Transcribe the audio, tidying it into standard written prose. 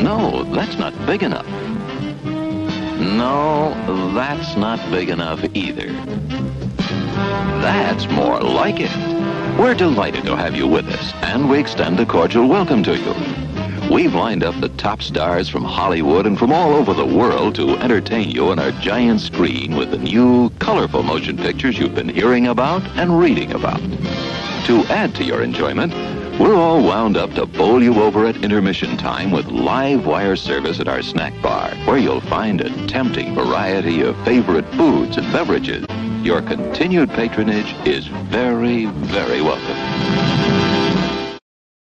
No, that's not big enough. No, that's not big enough either. That's more like it. We're delighted to have you with us, and we extend a cordial welcome to you. We've lined up the top stars from Hollywood and from all over the world to entertain you on our giant screen with the new, colorful motion pictures you've been hearing about and reading about. To add to your enjoyment, we're all wound up to bowl you over at intermission time with live wire service at our snack bar, where you'll find a tempting variety of favorite foods and beverages. Your continued patronage is very, very welcome.